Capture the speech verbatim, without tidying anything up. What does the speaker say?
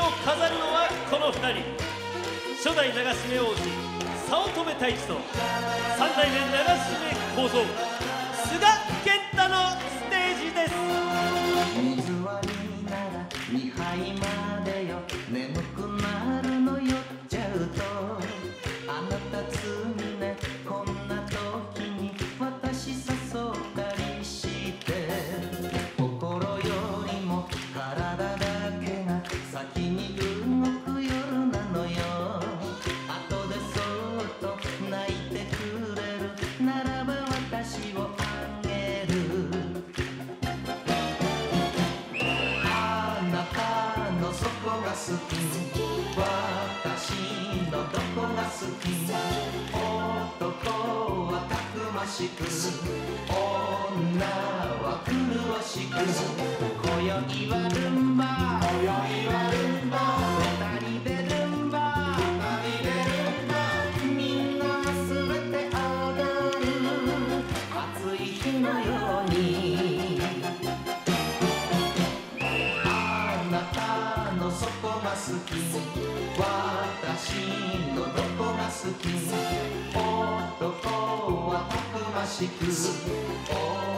を飾るのはこのふたり。初代流し目王子早乙女太一と三代目流し目小僧須賀健太のステージです。 水割りならにはいまでよ、眠くなるの酔っちゃうと。あなたつねこんな時に私誘ったりして、心よりも体だけが先に動く夜なのよ。後でそっと泣いてくれるならば私をあげる。あなたのそこが好き、私のどこが好き。男はたくましく、女は麗しく。今宵はルンバ、今宵はルンバ、二人でルンバ、二人でルンバ。みんな忘れて踊る暑い日のように。あなたのそこが好き、私のどこが好き。男はたくましく、